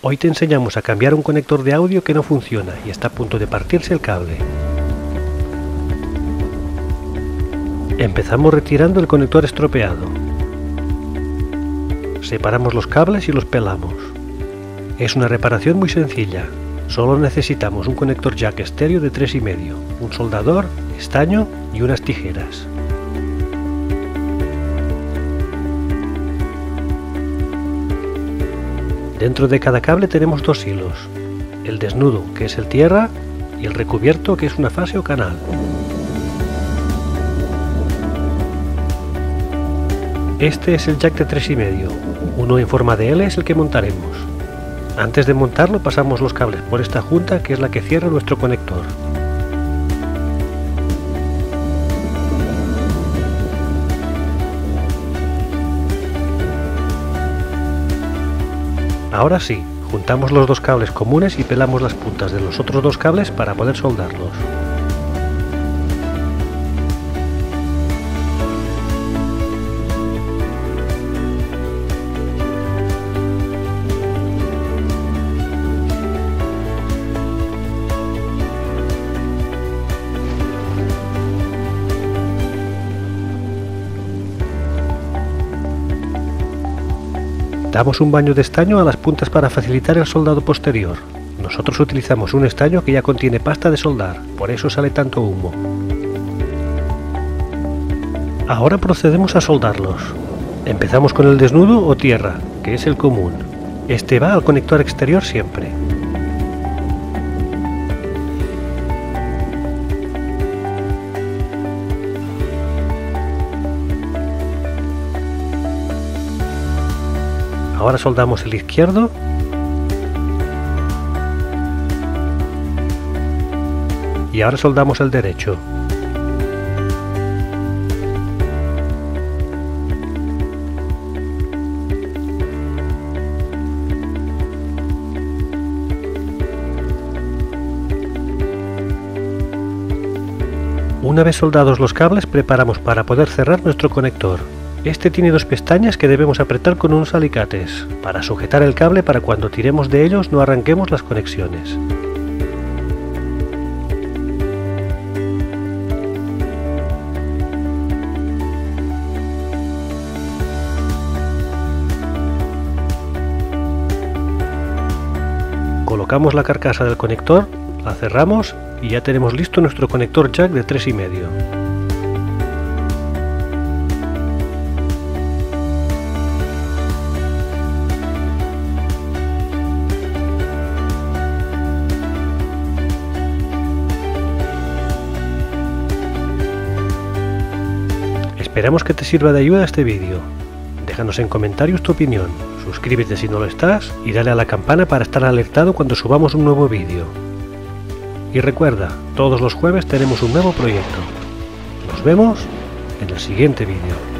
Hoy te enseñamos a cambiar un conector de audio que no funciona y está a punto de partirse el cable. Empezamos retirando el conector estropeado. Separamos los cables y los pelamos. Es una reparación muy sencilla. Solo necesitamos un conector jack estéreo de 3,5, un soldador, estaño y unas tijeras. Dentro de cada cable tenemos dos hilos, el desnudo, que es el tierra, y el recubierto, que es una fase o canal. Este es el jack de 3,5, uno en forma de L es el que montaremos. Antes de montarlo pasamos los cables por esta junta, que es la que cierra nuestro conector. Ahora sí, juntamos los dos cables comunes y pelamos las puntas de los otros dos cables para poder soldarlos. Damos un baño de estaño a las puntas para facilitar el soldado posterior. Nosotros utilizamos un estaño que ya contiene pasta de soldar, por eso sale tanto humo. Ahora procedemos a soldarlos. Empezamos con el desnudo o tierra, que es el común. Este va al conector exterior siempre. Ahora soldamos el izquierdo y ahora soldamos el derecho. Una vez soldados los cables, preparamos para poder cerrar nuestro conector. Este tiene dos pestañas que debemos apretar con unos alicates, para sujetar el cable para cuando tiremos de ellos no arranquemos las conexiones. Colocamos la carcasa del conector, la cerramos y ya tenemos listo nuestro conector jack de 3,5. Esperamos que te sirva de ayuda este vídeo. Déjanos en comentarios tu opinión, suscríbete si no lo estás y dale a la campana para estar alertado cuando subamos un nuevo vídeo. Y recuerda, todos los jueves tenemos un nuevo proyecto. Nos vemos en el siguiente vídeo.